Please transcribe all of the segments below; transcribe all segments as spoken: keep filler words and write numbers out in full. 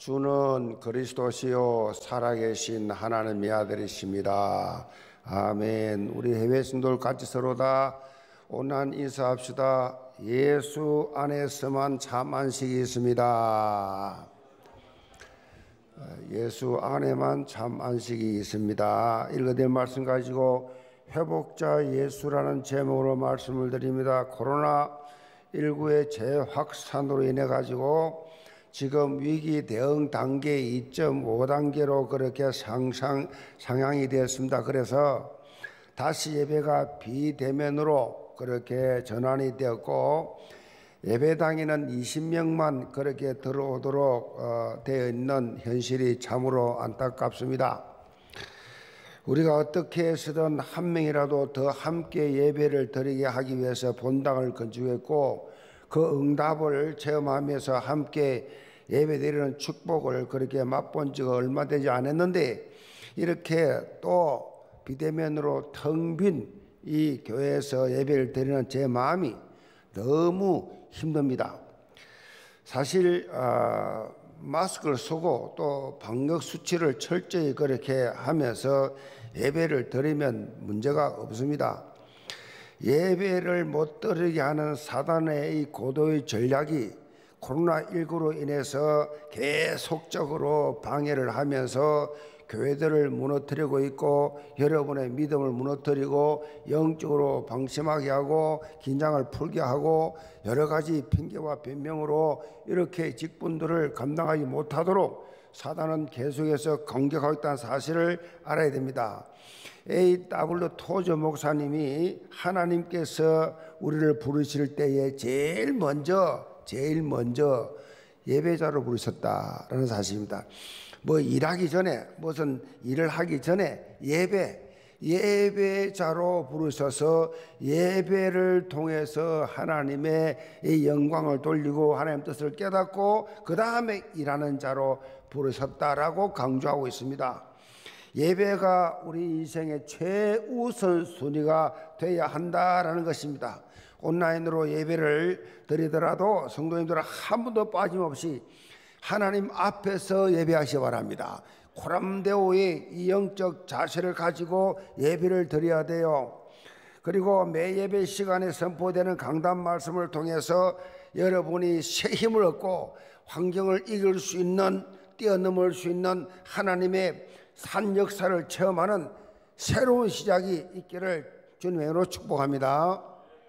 주는 그리스도시요 살아계신 하나님의 아들이십니다. 아멘. 우리 해외 성도들 같이 서로 다 온난 인사합시다. 예수 안에서만 참 안식이 있습니다. 예수 안에만 참 안식이 있습니다. 읽어드릴 말씀 가지고 회복자 예수라는 제목으로 말씀을 드립니다. 코로나십구의 재확산으로 인해 가지고 지금 위기 대응 단계 이 점 오 단계로 그렇게 상상, 상향이 되었습니다. 그래서 다시 예배가 비대면으로 그렇게 전환이 되었고 예배당에는 이십 명만 그렇게 들어오도록 어, 되어 있는 현실이 참으로 안타깝습니다. 우리가 어떻게 해서든 한 명이라도 더 함께 예배를 드리게 하기 위해서 본당을 건축했고 그 응답을 체험하면서 함께 예배드리는 축복을 그렇게 맛본 지가 얼마 되지 않았는데 이렇게 또 비대면으로 텅 빈 이 교회에서 예배를 드리는 제 마음이 너무 힘듭니다. 사실 어, 마스크를 쓰고 또 방역 수치를 철저히 그렇게 하면서 예배를 드리면 문제가 없습니다. 예배를 못 드리게 하는 사단의 이 고도의 전략이 코로나십구로 인해서 계속적으로 방해를 하면서 교회들을 무너뜨리고 있고 여러분의 믿음을 무너뜨리고 영적으로 방심하게 하고 긴장을 풀게 하고 여러 가지 핑계와 변명으로 이렇게 직분들을 감당하지 못하도록 사단은 계속해서 공격하고 있다는 사실을 알아야 됩니다. 에이 더블유 토저 목사님이 하나님께서 우리를 부르실 때에 제일 먼저 제일 먼저 예배자로 부르셨다라는 사실입니다. 뭐 일하기 전에 무슨 일을 하기 전에 예배 예배자로 부르셔서 예배를 통해서 하나님의 이 영광을 돌리고 하나님 뜻을 깨닫고 그 다음에 일하는 자로 부르셨다라고 강조하고 있습니다. 예배가 우리 인생의 최우선 순위가 되어야 한다라는 것입니다. 온라인으로 예배를 드리더라도 성도님들은 한 번도 빠짐없이 하나님 앞에서 예배하시기 바랍니다. 코람데오의 이 영적 자세를 가지고 예배를 드려야 돼요. 그리고 매 예배 시간에 선포되는 강단 말씀을 통해서 여러분이 새 힘을 얻고 환경을 이길 수 있는 뛰어넘을 수 있는 하나님의 산 역사를 체험하는 새로운 시작이 있기를 주님의 이름으로 축복합니다.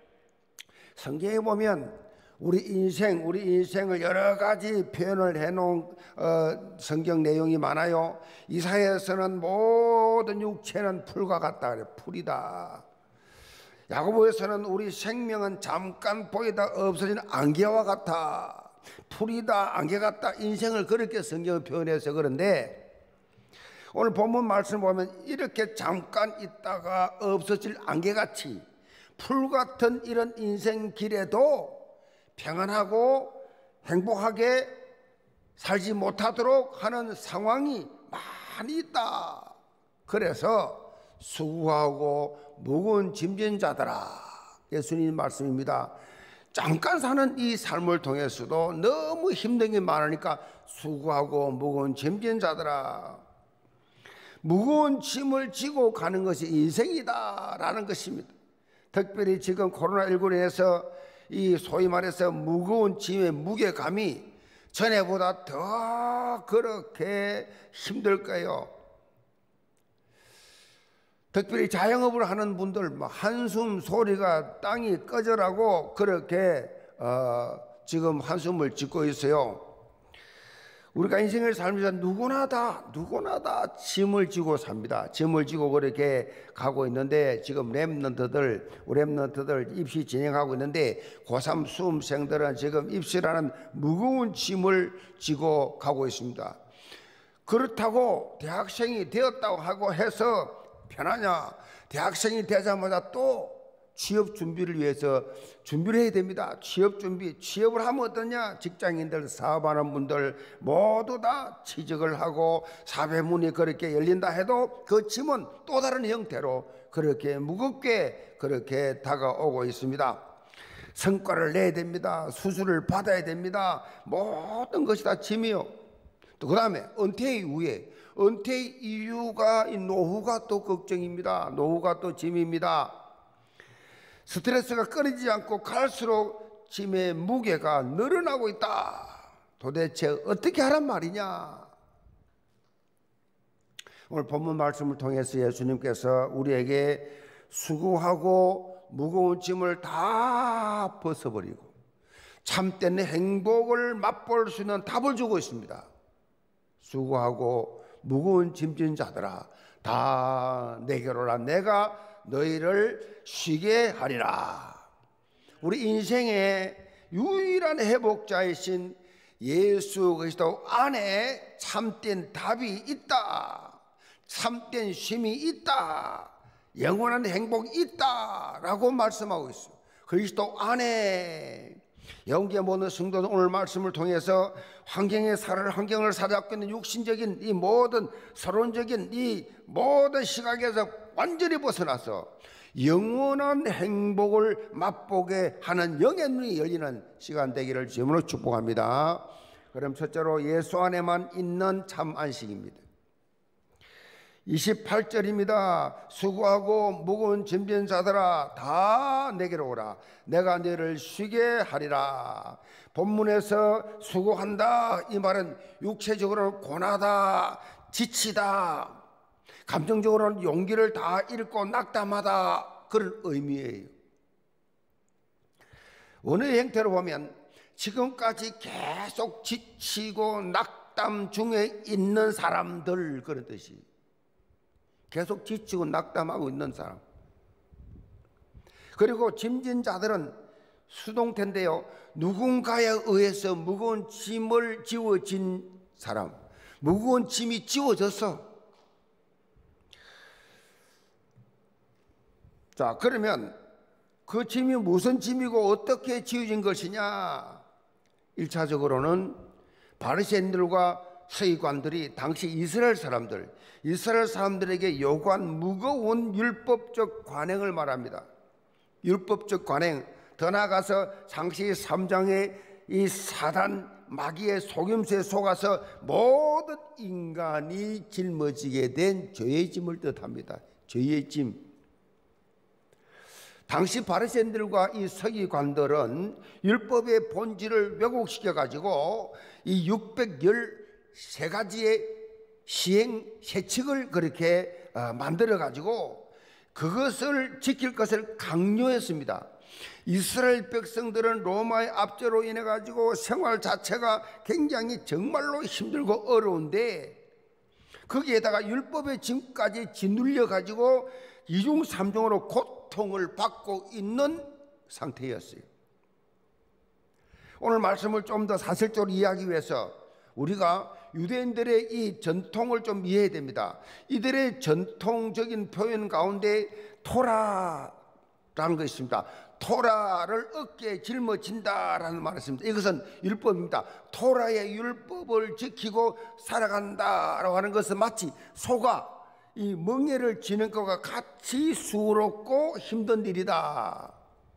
성경에 보면 우리 인생, 우리 인생을 여러 가지 표현을 해놓은 어, 성경 내용이 많아요. 이사야에서는 모든 육체는 풀과 같다 그래. 풀이다. 야고보에서는 우리 생명은 잠깐 보이다 없어진 안개와 같아. 풀이다, 안개 같다. 인생을 그렇게 성경을 표현해서 그런데 오늘 본문 말씀 보면 이렇게 잠깐 있다가 없어질 안개같이 풀 같은 이런 인생 길에도 평안하고 행복하게 살지 못하도록 하는 상황이 많이 있다. 그래서 수고하고 무거운 짐진 자들아, 예수님 말씀입니다. 잠깐 사는 이 삶을 통해서도 너무 힘든 게 많으니까 수고하고 무거운 짐진 자들아, 무거운 짐을 지고 가는 것이 인생이다라는 것입니다. 특별히 지금 코로나십구로 인해서 이 소위 말해서 무거운 짐의 무게감이 전에보다 더 그렇게 힘들 거예요. 특별히 자영업을 하는 분들 한숨 소리가 땅이 꺼져라고 그렇게 어, 지금 한숨을 짓고 있어요. 우리가 인생을 살면서 누구나 다 누구나 다 짐을 지고 삽니다. 짐을 지고 그렇게 가고 있는데 지금 랩런트들 랩런트들 입시 진행하고 있는데 고삼 수험생들은 지금 입시라는 무거운 짐을 지고 가고 있습니다. 그렇다고 대학생이 되었다고 하고 해서 편하냐? 대학생이 되자마자 또 취업 준비를 위해서 준비를 해야 됩니다. 취업 준비, 취업을 하면 어떠냐? 직장인들, 사업하는 분들 모두 다 취직을 하고 사회문이 그렇게 열린다 해도 그 짐은 또 다른 형태로 그렇게 무겁게 그렇게 다가오고 있습니다. 성과를 내야 됩니다. 수술을 받아야 됩니다. 모든 것이 다 짐이요. 또 그 다음에 은퇴 이후에, 은퇴 이유가 이 노후가 또 걱정입니다. 노후가 또 짐입니다. 스트레스가 끊이지 않고 갈수록 짐의 무게가 늘어나고 있다. 도대체 어떻게 하란 말이냐? 오늘 본문 말씀을 통해서 예수님께서 우리에게 수고하고 무거운 짐을 다 벗어버리고 참된 행복을 맛볼 수 있는 답을 주고 있습니다. 수고하고 무거운 짐진 자들아, 다 내게로 오라. 내가 너희를 쉬게 하리라. 우리 인생의 유일한 회복자이신 예수 그리스도 안에 참된 답이 있다. 참된 쉼이 있다. 영원한 행복이 있다라고 말씀하고 있어요. 그리스도 안에. 영계 모든 성도는 오늘 말씀을 통해서 환경에 살을 환경을 사잡고 있는 육신적인 이 모든 서론적인 이 모든 시각에서 완전히 벗어나서 영원한 행복을 맛보게 하는 영의 눈이 열리는 시간 되기를 주님으로 축복합니다. 그럼 첫째로 예수 안에만 있는 참 안식입니다. 이십팔 절입니다. 수고하고 무거운 짐진 자들아, 다 내게로 오라. 내가 너희를 쉬게 하리라. 본문에서 수고한다 이 말은 육체적으로는 고나다, 지치다, 감정적으로는 용기를 다 잃고 낙담하다, 그런 의미예요. 원어의 형태로 보면 지금까지 계속 지치고 낙담 중에 있는 사람들, 그런 뜻이. 계속 지치고 낙담하고 있는 사람. 그리고 짐진 자들은 수동태인데요, 누군가에 의해서 무거운 짐을 지워진 사람, 무거운 짐이 지워졌어. 자, 그러면 그 짐이 무슨 짐이고 어떻게 지워진 것이냐? 일차적으로는 바리새인들과 서기관들이 당시 이스라엘 사람들, 이스라엘 사람들에게 요구한 무거운 율법적 관행을 말합니다. 율법적 관행, 더 나아가서 창세기 삼 장의 이 사단 마귀의 속임수에 속아서 모든 인간이 짊어지게 된 죄의 짐을 뜻합니다. 죄의 짐. 당시 바리새인들과 이 서기관들은 율법의 본질을 왜곡시켜 가지고 이 육백십삼 가지의 시행 세칙을 그렇게 만들어 가지고 그것을 지킬 것을 강요했습니다. 이스라엘 백성들은 로마의 압제로 인해 가지고 생활 자체가 굉장히 정말로 힘들고 어려운데, 거기에다가 율법의 짐까지 짓눌려 가지고 이중 삼중으로 고통을 받고 있는 상태였어요. 오늘 말씀을 좀 더 사실적으로 이해하기 위해서 우리가 유대인들의 이 전통을 좀 이해해야 됩니다. 이들의 전통적인 표현 가운데 토라라는 것이 있습니다. 토라를 어깨에 짊어진다라는 말이 있습니다. 이것은 율법입니다. 토라의 율법을 지키고 살아간다라고 하는 것은 마치 소가 이 멍에를 지는 것과 같이 수고롭고 힘든 일이다.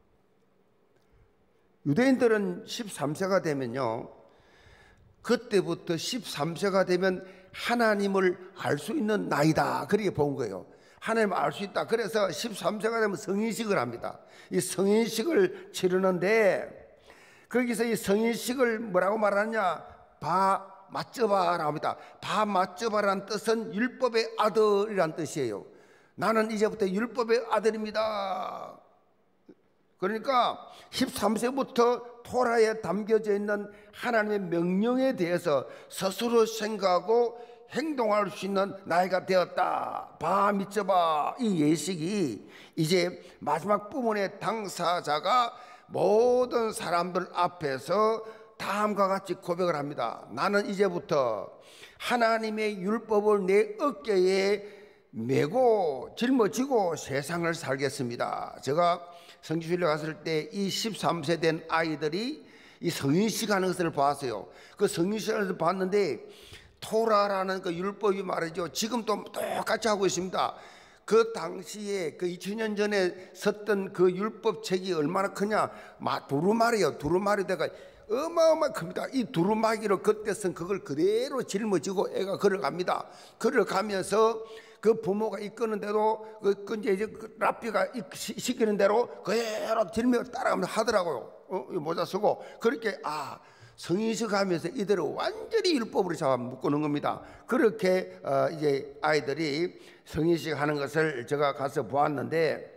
유대인들은 십삼 세가 되면요, 그때부터 십삼 세가 되면 하나님을 알 수 있는 나이다, 그렇게 본 거예요. 하나님을 알 수 있다. 그래서 십삼 세가 되면 성인식을 합니다. 이 성인식을 치르는데, 거기서 이 성인식을 뭐라고 말하냐, 바 맞춰봐라 합니다. 바 맞춰봐라는 뜻은 율법의 아들이란 뜻이에요. 나는 이제부터 율법의 아들입니다. 그러니까 십삼 세부터 토라에 담겨져 있는 하나님의 명령에 대해서 스스로 생각하고 행동할 수 있는 나이가 되었다. 바 미tzvah, 이 예식이 이제 마지막 부분의 당사자가 모든 사람들 앞에서 다음과 같이 고백을 합니다. 나는 이제부터 하나님의 율법을 내 어깨에 메고 짊어지고 세상을 살겠습니다. 제가 성지순례 갔을 때 이 십삼 세 된 아이들이 이 성인식 하는 것을 봤어요. 그 성인식 하는 것을 봤는데 토라라는 그 율법이 말이죠, 지금도 똑같이 하고 있습니다. 그 당시에 그 이천 년 전에 썼던 그 율법책이 얼마나 크냐, 두루마리요. 두루마리 대가 어마어마 큽니다. 이 두루마기로 겉에선 그걸 그대로 짊어지고 애가 걸어갑니다. 걸어가면서 그 부모가 이끄는데도 그, 그 이제 그 랍비가 시키는 대로 그대로 짊어 따라가면서 하더라고요. 어, 모자 쓰고 그렇게 아 성인식 하면서 이들을 완전히 율법으로 잡아 묶어놓은 겁니다. 그렇게 어, 이제 아이들이 성인식 하는 것을 제가 가서 보았는데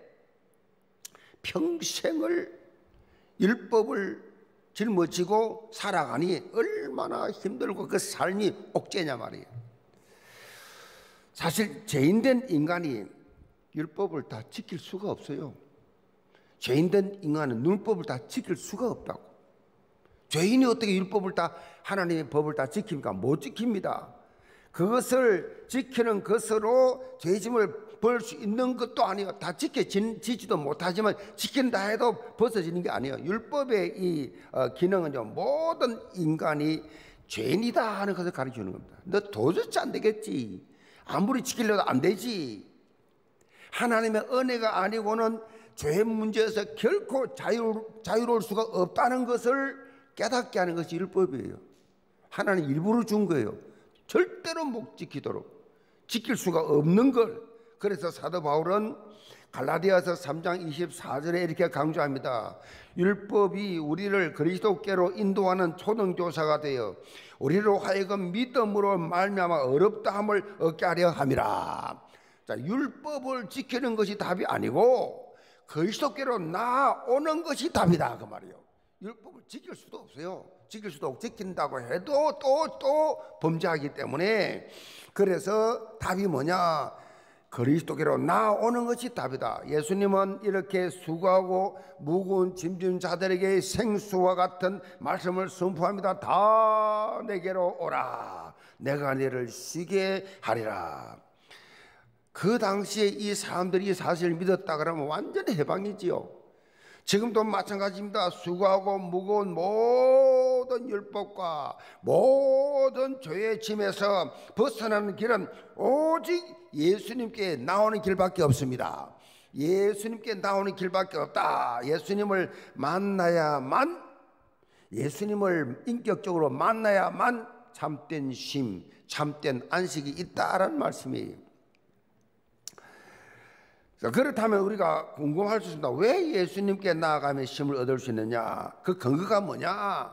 평생을 율법을 짊어지고 살아가니 얼마나 힘들고 그 삶이 옥죄냐 말이에요. 사실 죄인된 인간이 율법을 다 지킬 수가 없어요. 죄인된 인간은 율법을 다 지킬 수가 없다고. 죄인이 어떻게 율법을 다 하나님의 법을 다 지킵니까? 못 지킵니다. 그것을 지키는 것으로 죄짐을 벌 수 있는 것도 아니에요. 다 지켜지지도 못하지만 지킨다 해도 벗어지는 게 아니에요. 율법의 이 어, 기능은요, 모든 인간이 죄인이다 하는 것을 가르쳐주는 겁니다. 너 도저히 안 되겠지. 아무리 지키려도 안 되지. 하나님의 은혜가 아니고는 죄 문제에서 결코 자유, 자유로울 수가 없다는 것을 깨닫게 하는 것이 율법이에요. 하나님 일부러 준 거예요. 절대로 못 지키도록. 지킬 수가 없는 걸. 그래서 사도 바울은 갈라디아서 삼 장 이십사 절에 이렇게 강조합니다. 율법이 우리를 그리스도께로 인도하는 초등교사가 되어 우리로 하여금 믿음으로 말미암아 어렵다함을 얻게 하려 함이라. 자, 율법을 지키는 것이 답이 아니고 그리스도께로 나아오는 것이 답이다 그 말이에요. 율법을 지킬 수도 없어요. 지킬 수도 없고 지킨다고 해도 또 또 범죄하기 때문에 그래서 답이 뭐냐? 그리스도께로 나아오는 것이 답이다. 예수님은 이렇게 수고하고 무거운 짐진 자들에게 생수와 같은 말씀을 선포합니다. 다 내게로 오라. 내가 너를 쉬게 하리라. 그 당시에 이 사람들이 이 사실을 믿었다 그러면 완전히 해방이지요. 지금도 마찬가지입니다. 수고하고 무거운 모든 율법과 모든 죄의 짐에서 벗어나는 길은 오직 예수님께 나오는 길밖에 없습니다. 예수님께 나오는 길밖에 없다. 예수님을 만나야만, 예수님을 인격적으로 만나야만 참된 쉼, 참된 안식이 있다라는 말씀이에요. 그렇다면 우리가 궁금할 수 있습니다. 왜 예수님께 나아가면 쉼을 얻을 수 있느냐? 그 근거가 뭐냐?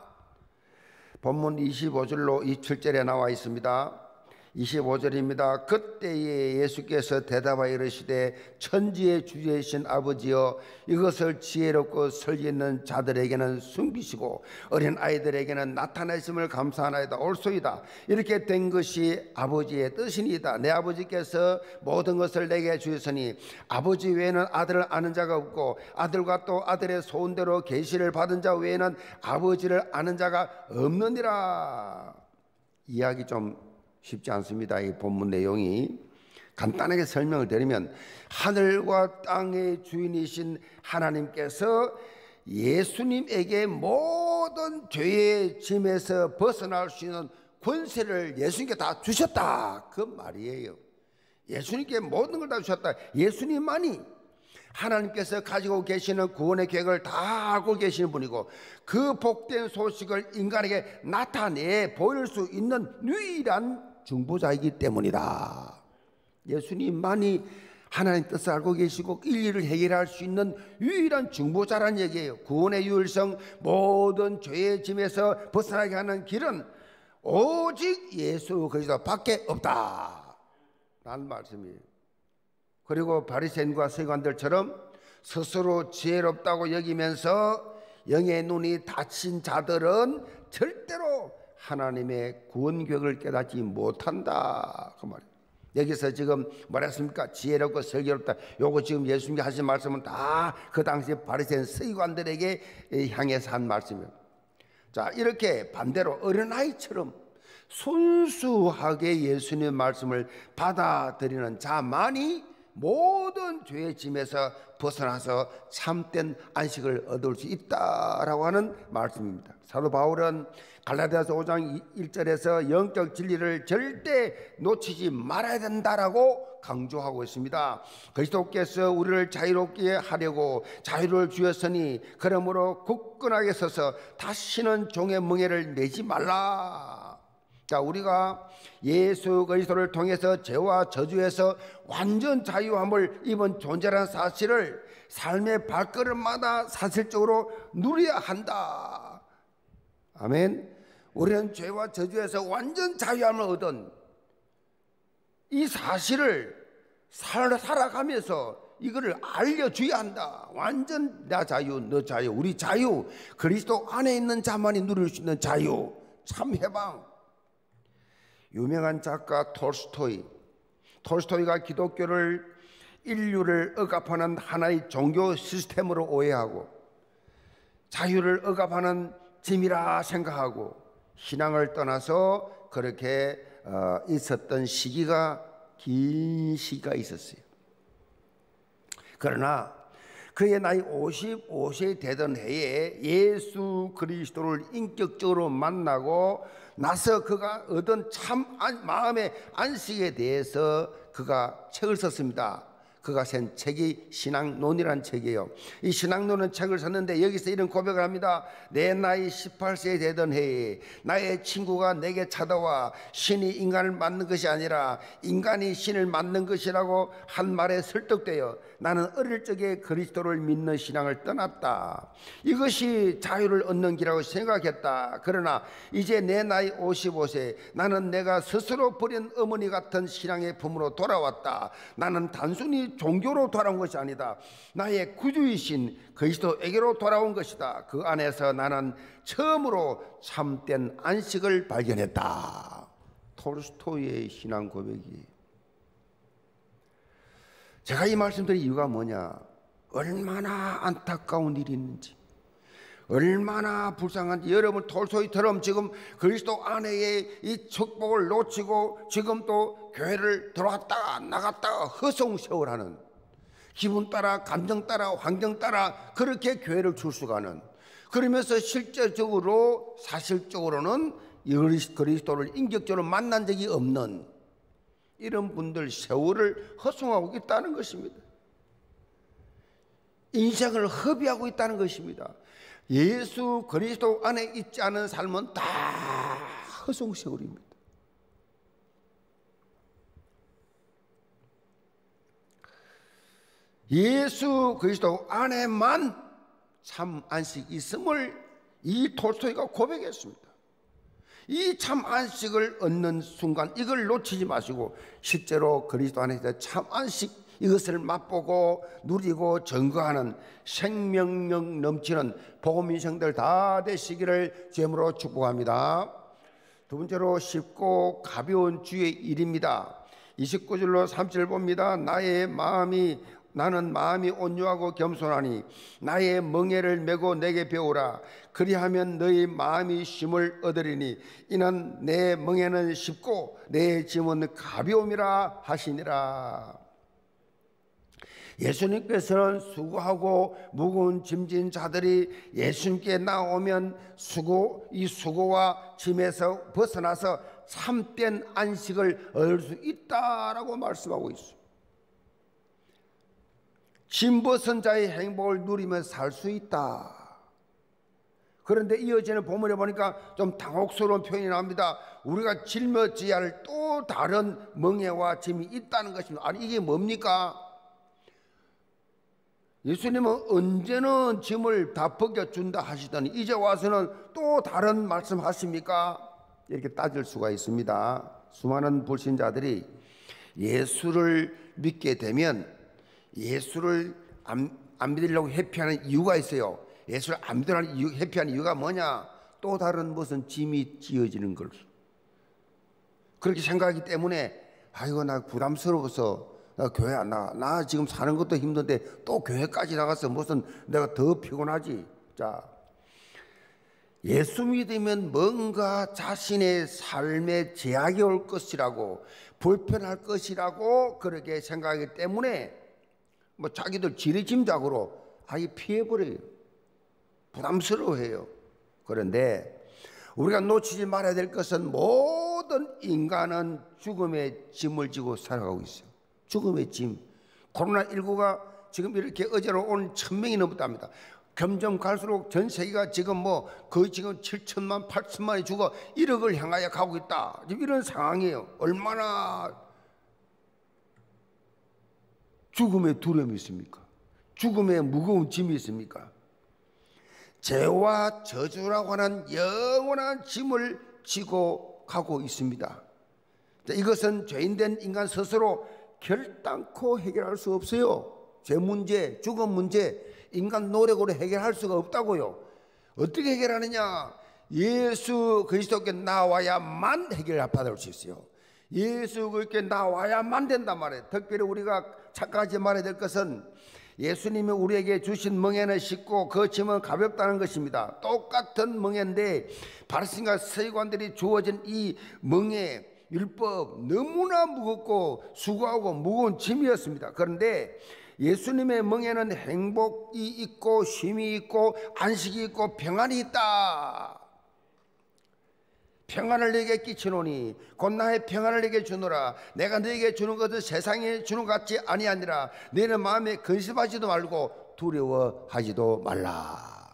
본문 이십오 절로 이십칠 절에 나와 있습니다. 이십오 절입니다. 그때에 예수께서 대답하여 이르시되 천지의 주제이신 아버지여 이것을 지혜롭고 설지 있는 자들에게는 숨기시고 어린 아이들에게는 나타내심을 감사하나이다. 옳소이다. 이렇게 된 것이 아버지의 뜻이니이다. 내 아버지께서 모든 것을 내게 주셨으니 아버지 외에는 아들을 아는 자가 없고 아들과 또 아들의 소원대로 계시를 받은 자 외에는 아버지를 아는 자가 없느니라. 이야기 좀 쉽지 않습니다. 이 본문 내용이 간단하게 설명을 드리면 하늘과 땅의 주인이신 하나님께서 예수님에게 모든 죄의 짐에서 벗어날 수 있는 권세를 예수님께 다 주셨다 그 말이에요. 예수님께 모든 걸 다 주셨다. 예수님만이 하나님께서 가지고 계시는 구원의 계획을 다 알고 계시는 분이고 그 복된 소식을 인간에게 나타내 보일 수 있는 유일한 중보자이기 때문이다. 예수님만이 하나님 뜻을 알고 계시고 일일을 해결할 수 있는 유일한 중보자라는 얘기예요. 구원의 유일성, 모든 죄의 짐에서 벗어나게 하는 길은 오직 예수 그리스도밖에 없다 라는 말씀이에요. 그리고 바리새인과 서기관들처럼 스스로 지혜롭다고 여기면서 영의 눈이 닫힌 자들은 절대로 하나님의 구원 계획을 깨닫지 못한다 그 말이에요. 여기서 지금 뭐랬습니까? 지혜롭고 슬기롭다. 요거 지금 예수님이 하신 말씀은 다 그 당시 바리새인 서기관들에게 향해서 한 말씀이에요. 자, 이렇게 반대로 어린아이처럼 순수하게 예수님의 말씀을 받아들이는 자만이 모든 죄의 짐에서 벗어나서 참된 안식을 얻을 수 있다라고 하는 말씀입니다. 사도 바울은 갈라디아서 오 장 일 절에서 영적 진리를 절대 놓치지 말아야 된다라고 강조하고 있습니다. 그리스도께서 우리를 자유롭게 하려고 자유를 주셨으니 그러므로 굳건하게 서서 다시는 종의 멍에를 매지 말라. 자, 우리가 예수 그리스도를 통해서 죄와 저주에서 완전 자유함을 입은 존재라는 사실을 삶의 발걸음마다 사실적으로 누려야 한다. 아멘. 우리는 죄와 저주에서 완전 자유함을 얻은 이 사실을 살아가면서 이거를 알려줘야 한다. 완전 나 자유, 너 자유, 우리 자유, 그리스도 안에 있는 자만이 누릴 수 있는 자유, 참 해방. 유명한 작가 톨스토이, 톨스토이가 기독교를 인류를 억압하는 하나의 종교 시스템으로 오해하고 자유를 억압하는 짐이라 생각하고 신앙을 떠나서 그렇게 어, 있었던 시기가 긴 시기가 있었어요. 그러나 그의 나이 오십오 세 되던 해에 예수 그리스도를 인격적으로 만나고 나서 그가 얻은 참 마음의 안식에 대해서 그가 책을 썼습니다. 그가 쓴 책이 신앙론이라는 책이에요. 이 신앙론은 책을 썼는데 여기서 이런 고백을 합니다. 내 나이 십팔 세 되던 해에 나의 친구가 내게 찾아와 신이 인간을 만든 것이 아니라 인간이 신을 만든 것이라고 한 말에 설득되어 나는 어릴 적에 그리스도를 믿는 신앙을 떠났다. 이것이 자유를 얻는 길이라고 생각했다. 그러나 이제 내 나이 오십오 세 나는 내가 스스로 버린 어머니 같은 신앙의 품으로 돌아왔다. 나는 단순히 종교로 돌아온 것이 아니다. 나의 구주이신 그리스도에게로 돌아온 것이다. 그 안에서 나는 처음으로 참된 안식을 발견했다. 톨스토이의 신앙 고백이. 제가 이 말씀드린 이유가 뭐냐, 얼마나 안타까운 일이 있는지, 얼마나 불쌍한지. 여러분 톨스토이처럼 지금 그리스도 안에의 이 축복을 놓치고 지금 또 교회를 들어왔다가 나갔다가 허송세월하는, 기분 따라 감정 따라 환경 따라 그렇게 교회를 출수가는, 그러면서 실제적으로 사실적으로는 그리스도를 인격적으로 만난 적이 없는 이런 분들 세월을 허송하고 있다는 것입니다. 인생을 허비하고 있다는 것입니다. 예수 그리스도 안에 있지 않은 삶은 다 허송세월입니다. 예수 그리스도 안에만 참 안식이 있음을 이 톨스토이가 고백했습니다. 이 참 안식을 얻는 순간 이걸 놓치지 마시고 실제로 그리스도 안에 참 안식 이것을 맛보고 누리고 증거하는 생명력 넘치는 복음 인생들 다 되시기를 주님으로 축복합니다. 두 번째로 쉽고 가벼운 주의 일입니다. 이십구 절로 삼십 절 봅니다. 나의 마음이 나는 마음이 온유하고 겸손하니 나의 멍에를 메고 내게 배우라. 그리하면 너희 마음이 쉼을 얻으리니 이는 내 멍에는 쉽고 내 짐은 가벼움이라 하시니라. 예수님께서는 수고하고 무거운 짐진 자들이 예수님께 나오면 수고, 이 수고와 짐에서 벗어나서 참된 안식을 얻을 수 있다라고 말씀하고 있습니다. 짐 벗은 자의 행복을 누리며 살 수 있다. 그런데 이어지는 본문에 보니까 좀 당혹스러운 표현이 나옵니다. 우리가 짊어져야 할 또 다른 멍에와 짐이 있다는 것입니다. 아니 이게 뭡니까? 예수님은 언제는 짐을 다 벗겨준다 하시더니 이제 와서는 또 다른 말씀 하십니까? 이렇게 따질 수가 있습니다. 수많은 불신자들이 예수를 믿게 되면 예수를 안, 안 믿으려고 회피하는 이유가 있어요. 예수를 안 믿으려고 이유, 회피하는 이유가 뭐냐? 또 다른 무슨 짐이 지어지는 걸 그렇게 생각하기 때문에 아이고 나 부담스러워서 나 교회 안 나가. 나 지금 사는 것도 힘든데 또 교회까지 나가서 무슨 내가 더 피곤하지. 자, 예수 믿으면 뭔가 자신의 삶에 제약이 올 것이라고, 불편할 것이라고 그렇게 생각하기 때문에 뭐 자기들 지리짐작으로 아예 피해버려요. 부담스러워해요. 그런데 우리가 놓치지 말아야 될 것은 모든 인간은 죽음의 짐을 지고 살아가고 있어요. 죽음의 짐. 코로나십구가 지금 이렇게 어제로 오늘 천 명이 넘었답니다. 점점 갈수록 전 세계가 지금 뭐 거의 지금 칠천만, 팔천만이 죽어 일억을 향하여 가고 있다. 지금 이런 상황이에요. 얼마나 죽음의 두려움이 있습니까? 죽음의 무거운 짐이 있습니까? 죄와 저주라고 하는 영원한 짐을 지고 가고 있습니다. 이것은 죄인된 인간 스스로 결단코 해결할 수 없어요. 죄 문제, 죽음 문제, 인간 노력으로 해결할 수가 없다고요. 어떻게 해결하느냐? 예수 그리스도께 나와야만 해결을 받을 수 있어요. 예수 그리스도께 나와야만 된단 말이에요. 특별히 우리가 착각하지 말아야 될 것은 예수님이 우리에게 주신 멍에는 쉽고 그 짐은 가볍다는 것입니다. 똑같은 멍에인데 바리새인과 서기관들이 주어진 이 멍에, 율법, 너무나 무겁고 수고하고 무거운 짐이었습니다. 그런데 예수님의 멍에는 행복이 있고 쉼이 있고 안식이 있고 평안이 있다. 평안을 너에게 끼치노니 곧 나의 평안을 너에게 주노라. 내가 너에게 주는 것은 세상에 주는 것 같지 아니하니라. 너희는 마음에 근심하지도 말고 두려워하지도 말라.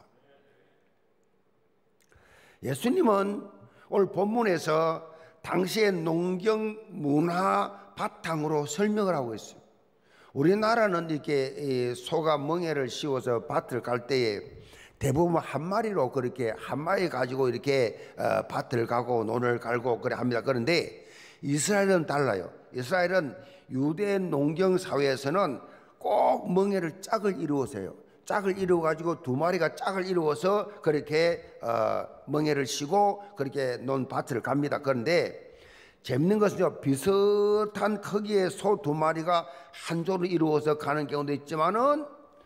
예수님은 오늘 본문에서 당시의 농경 문화 바탕으로 설명을 하고 있어요. 우리나라는 이렇게 소가 멍에를 씌워서 밭을 갈 때에 대부분 한 마리로 그렇게 한 마리 가지고 이렇게 밭을 가고 논을 갈고 그래 합니다. 그런데 이스라엘은 달라요. 이스라엘은 유대 농경 사회에서는 꼭 멍에를 짝을 이루어서요. 짝을 이루어 가지고 두 마리가 짝을 이루어서 그렇게 어, 멍에를 쉬고 그렇게 논 밭을 갑니다. 그런데 재밌는 것은요, 비슷한 크기의 소 두 마리가 한 조로 이루어서 가는 경우도 있지만은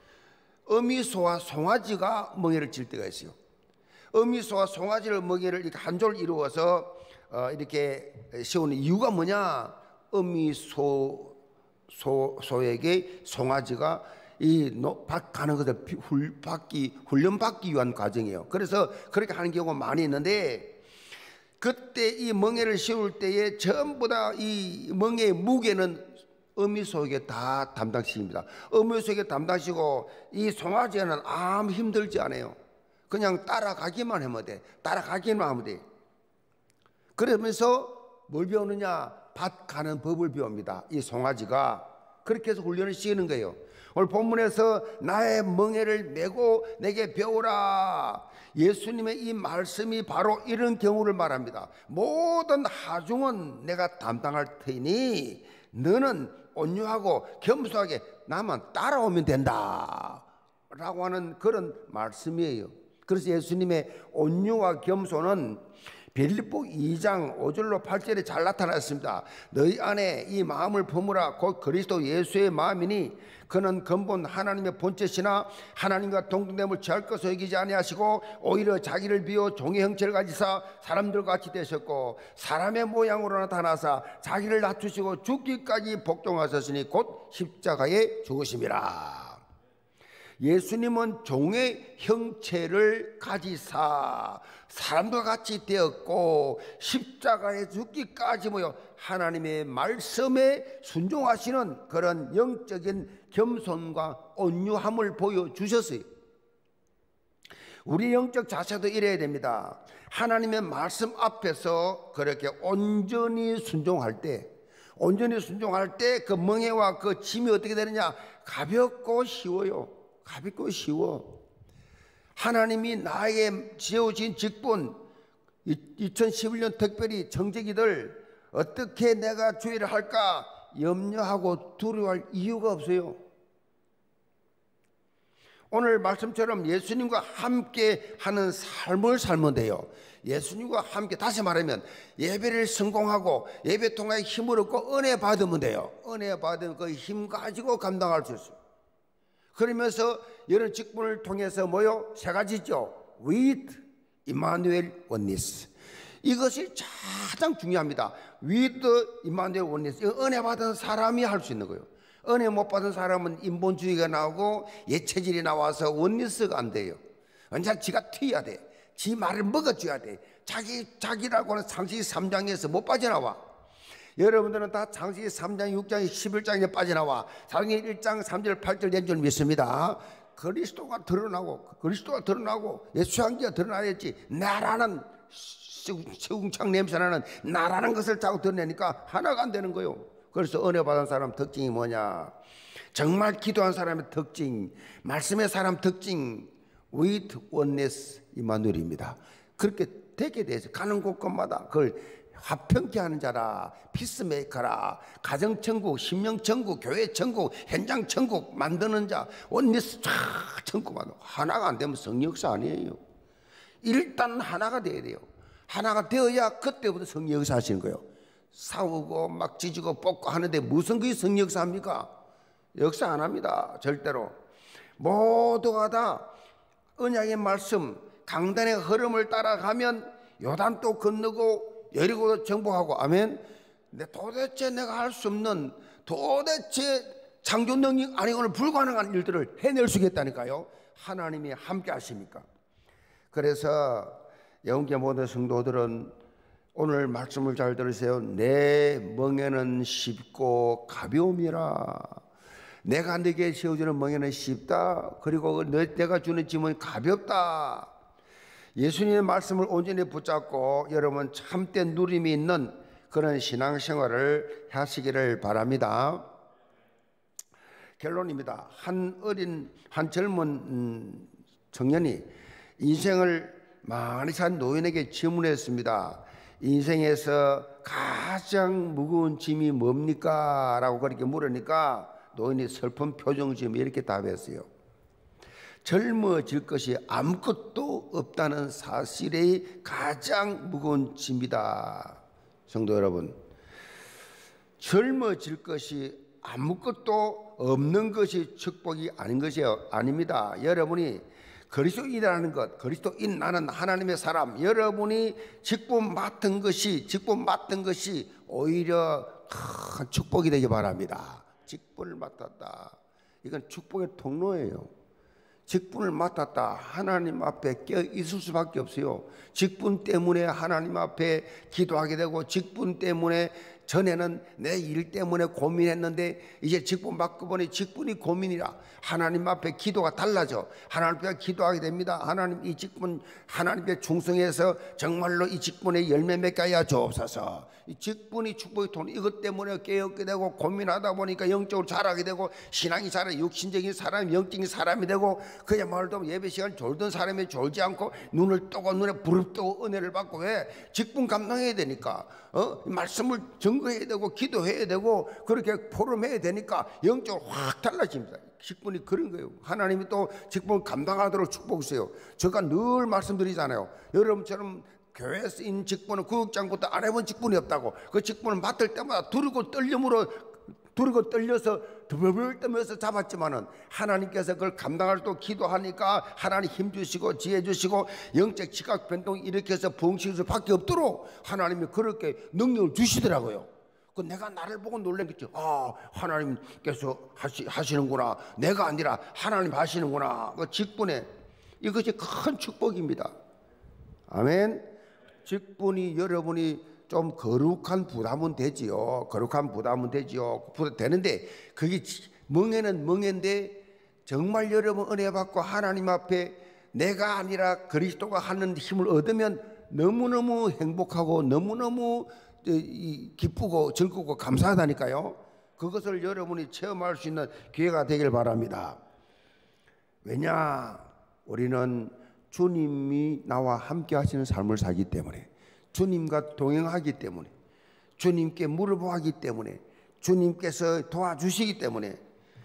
어미소와 송아지가 멍에를 칠 때가 있어요. 어미소와 송아지를 멍에를 이렇게 한 조를 이루어서 어, 이렇게 씌우는 이유가 뭐냐? 어미소 소, 소에게 송아지가 이 밭 가는 것을 훌, 받기, 훈련받기 위한 과정이에요. 그래서 그렇게 하는 경우가 많이 있는데 그때 이 멍에를 씌울 때에 전부 다 이 멍에의 무게는 어미소에게 다 담당시킵니다. 어미소에게 담당시고 이 송아지는 아무 힘들지 않아요. 그냥 따라가기만 하면 돼. 따라가기만 하면 돼. 그러면서 뭘 배우느냐? 밭 가는 법을 배웁니다. 이 송아지가 그렇게 해서 훈련을 시키는 거예요. 오늘 본문에서 나의 멍에를 메고 내게 배우라. 예수님의 이 말씀이 바로 이런 경우를 말합니다. 모든 하중은 내가 담당할 테니 너는 온유하고 겸손하게 나만 따라오면 된다 라고 하는 그런 말씀이에요. 그래서 예수님의 온유와 겸손은 빌립보 이 장 오 절로 팔 절에 잘 나타났습니다. 너희 안에 이 마음을 품으라. 곧 그리스도 예수의 마음이니 그는 근본 하나님의 본체시나 하나님과 동등됨을 취할 것을 여기지 아니하시고 오히려 자기를 비워 종의 형체를 가지사 사람들과 같이 되셨고 사람의 모양으로 나타나사 자기를 낮추시고 죽기까지 복종하셨으니 곧 십자가에 죽으심이라. 예수님은 종의 형체를 가지사 사람과 같이 되었고 십자가에 죽기까지 모여 하나님의 말씀에 순종하시는 그런 영적인 겸손과 온유함을 보여주셨어요. 우리 영적 자세도 이래야 됩니다. 하나님의 말씀 앞에서 그렇게 온전히 순종할 때 온전히 순종할 때 그 멍에와 그 짐이 어떻게 되느냐? 가볍고 쉬워요. 가볍고 쉬워. 하나님이 나에게 지어진 직분 이천십일 년 특별히 청지기들 어떻게 내가 주의를 할까 염려하고 두려워할 이유가 없어요. 오늘 말씀처럼 예수님과 함께 하는 삶을 살면 돼요. 예수님과 함께, 다시 말하면 예배를 성공하고 예배 통해 힘을 얻고 은혜 받으면 돼요. 은혜 받으면 그 힘 가지고 감당할 수 있어요. 그러면서 이런 직분을 통해서 뭐요? 세 가지죠. wait, 임마누엘 원리스. 이것이 가장 중요합니다. with 임마누엘 원리스. 은혜 받은 사람이 할 수 있는 거예요. 은혜 못 받은 사람은 인본주의가 나오고 예체질이 나와서 원리스가 안 돼요. 언제나 지가 튀어야 돼. 지 말을 먹어줘야 돼. 자기, 자기라고 하는 창세기 삼 장에서 못 빠져나와. 여러분들은 다 창세기 삼 장, 육 장, 십일 장에 빠져나와. 창세기 일 장 삼 절 팔 절 낸 줄 믿습니다. 그리스도가 드러나고 그리스도가 드러나고 예수 향기가 드러나야지. 나라는 세궁창 냄새나는 나라는 것을 자꾸 드러내니까 하나가 안 되는 거예요. 그래서 은혜 받은 사람 특징이 뭐냐? 정말 기도한 사람의 특징, 말씀의 사람 특징, with oneness 임마누엘입니다. 그렇게 되게 돼서 가는 곳곳마다 그걸 화평케 하는 자라, 피스메이커라, 가정천국, 심령천국, 교회천국, 현장천국 만드는 자, 원리스 쫙 천국만 하나가 안 되면 성역사 아니에요. 일단 하나가 돼야 돼요. 하나가 되어야 그때부터 성역사 하시는 거예요. 싸우고 막 찢고 뽑고 하는데 무슨 그게 성역사입니까? 역사 안 합니다. 절대로. 모두가 다 언약의 말씀, 강단의 흐름을 따라가면 요단도 건너고 여리고도 정복하고. 아멘. 근데 도대체 내가 할 수 없는, 도대체 창조 능력 아니고는 불가능한 일들을 해낼 수 있겠다니까요. 하나님이 함께 하십니까? 그래서 영계 모든 성도들은 오늘 말씀을 잘 들으세요. 내 멍에는 쉽고 가벼움이라. 내가 네게 세워주는 멍에는 쉽다. 그리고 내가 주는 짐은 가볍다. 예수님의 말씀을 온전히 붙잡고 여러분 참된 누림이 있는 그런 신앙생활을 하시기를 바랍니다. 결론입니다. 한 어린 한 젊은 청년이 인생을 많이 산 노인에게 질문했습니다. 인생에서 가장 무거운 짐이 뭡니까? 라고 그렇게 물으니까 노인이 슬픈 표정 지으며 이렇게 답했어요. 젊어질 것이 아무것도 없다는 사실이 가장 무거운 짐이다. 성도 여러분, 젊어질 것이 아무것도 없는 것이 축복이 아닌 것이요 아닙니다. 여러분이 그리스도인이라는 것, 그리스도인 나는 하나님의 사람, 여러분이 직분 맡은 것이 직분 맡은 것이 오히려 큰 축복이 되기 바랍니다. 직분을 맡았다. 이건 축복의 통로예요. 직분을 맡았다. 하나님 앞에 껴 있을 수밖에 없어요. 직분 때문에 하나님 앞에 기도하게 되고, 직분 때문에 전에는 내 일 때문에 고민했는데 이제 직분 받고 보니 직분이 고민이라 하나님 앞에 기도가 달라져. 하나님 앞에 기도하게 됩니다. 하나님, 이 직분 하나님께 충성해서 정말로 이 직분에 열매 맺게 하여 주옵소서. 이 직분이 축복의 돈, 이것 때문에 깨닫게 되고 고민하다 보니까 영적으로 자라게 되고, 신앙이 자라, 육신적인 사람, 영적인 사람이 되고, 그야말로 예배 시간 졸던 사람이 졸지 않고 눈을 뜨고 눈에 불을 뜨고 은혜를 받고. 왜? 직분 감당해야 되니까. 어? 말씀을 증거해야 되고 기도해야 되고 그렇게 포럼해야 되니까 영적으로 확 달라집니다. 직분이 그런 거예요. 하나님이 또 직분을 감당하도록 축복하세요. 제가 늘 말씀드리잖아요. 여러분처럼 교회에 쓰인 직분은 구역장부터 안 해본 직분이 없다고. 그 직분을 맡을 때마다 두르고 떨림으로 두르고 떨려서 드벌벌 떨면서 잡았지만은 하나님께서 그걸 감당할 또 기도하니까 하나님 힘 주시고 지혜 주시고 영적 지각 변동 일으켜서 부흥시킬 수밖에 없도록 하나님이 그렇게 능력을 주시더라고요. 그 내가 나를 보고 놀랐겠죠. 아, 하나님께서 하시, 하시는구나. 내가 아니라 하나님 하시는구나. 그 직분에 이것이 큰 축복입니다. 아멘. 직분이 여러분이 좀 거룩한 부담은 되지요. 거룩한 부담은 되지요. 되는데 그게 멍에는 멍인데 정말 여러분 은혜 받고 하나님 앞에 내가 아니라 그리스도가 하는 힘을 얻으면 너무너무 행복하고 너무너무 기쁘고 즐겁고 감사하다니까요. 그것을 여러분이 체험할 수 있는 기회가 되길 바랍니다. 왜냐? 우리는 주님이 나와 함께 하시는 삶을 살기 때문에, 주님과 동행하기 때문에, 주님께 물어보기 때문에, 주님께서 도와주시기 때문에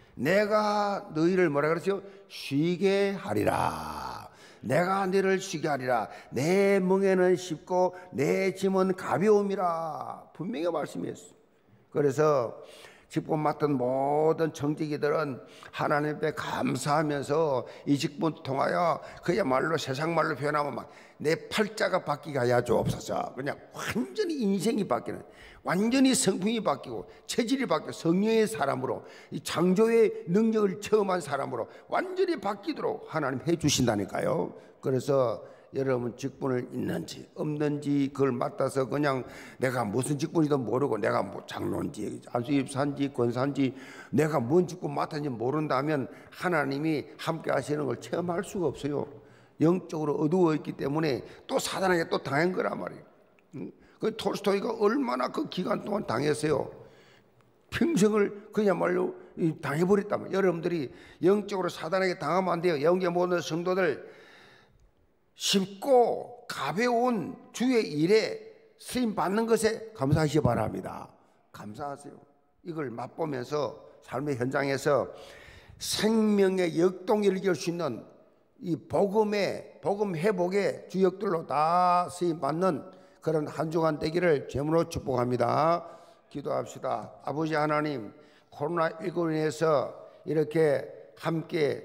내가 너희를 뭐라 그랬어요? 쉬게 하리라. 내가 너희를 쉬게 하리라. 내 멍에는 쉽고 내 짐은 가벼움이라. 분명히 말씀했어요. 그래서 직분 맡은 모든 정직이들은 하나님 앞에 감사하면서 이 직분 통하여 그야말로 세상 말로 표현하면 막 내 팔자가 바뀌게 하여 주옵소서. 그냥 완전히 인생이 바뀌는, 완전히 성품이 바뀌고 체질이 바뀌고 성령의 사람으로, 이 창조의 능력을 체험한 사람으로 완전히 바뀌도록 하나님 해 주신다니까요. 그래서 여러분 직분을 있는지 없는지 그걸 맡아서 그냥 내가 무슨 직분이든 모르고 내가 뭐 장로인지 안수집사인지 권사인지 내가 뭔 직분 맡았는지 모른다면 하나님이 함께 하시는 걸 체험할 수가 없어요. 영적으로 어두워 있기 때문에 또 사단에게 또 당한 거란 말이에요. 그 톨스토이가 얼마나 그 기간 동안 당했어요. 평생을 그야말로 당해버렸다면 여러분들이 영적으로 사단에게 당하면 안 돼요. 영계 모든 성도들 쉽고 가벼운 주의 일에 쓰임 받는 것에 감사하시기 바랍니다. 감사하세요. 이걸 맛보면서 삶의 현장에서 생명의 역동을 일으킬 수 있는 이 복음의 복음 회복의 주역들로 다 쓰임 받는 그런 한 주간 되기를 제물로 축복합니다. 기도합시다. 아버지 하나님, 코로나십구로 인해서 이렇게 함께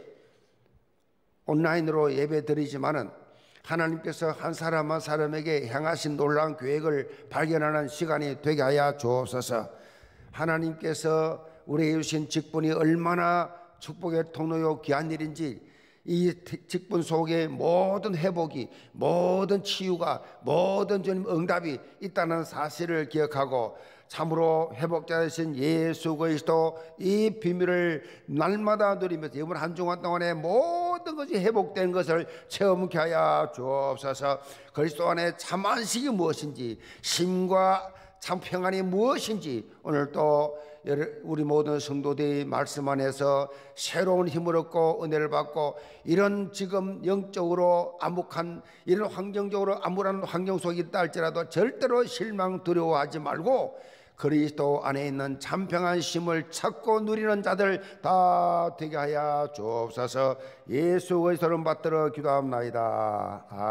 온라인으로 예배 드리지만은 하나님께서 한 사람 한 사람에게 향하신 놀라운 계획을 발견하는 시간이 되게 하여 주옵소서. 하나님께서 우리에게 주신 직분이 얼마나 축복의 통로요 귀한 일인지, 이 직분 속에 모든 회복이, 모든 치유가, 모든 주님 응답이 있다는 사실을 기억하고 참으로 회복자 되신 예수 그리스도 이 비밀을 날마다 누리면서 이번 한 주간 동안에 모든 것이 회복된 것을 체험케 하여 주옵소서. 그리스도 안에 참 안식이 무엇인지, 심과 참 평안이 무엇인지 오늘 또 우리 모든 성도들이 말씀 안에서 새로운 힘을 얻고 은혜를 받고, 이런 지금 영적으로 암묵한, 이런 환경적으로 암울한 환경 속에 있다 할지라도 절대로 실망 두려워하지 말고 그리스도 안에 있는 참 평안 심을 찾고 누리는 자들 다 되게 하여 주옵소서. 예수 그리스도를 받들어 기도합나이다.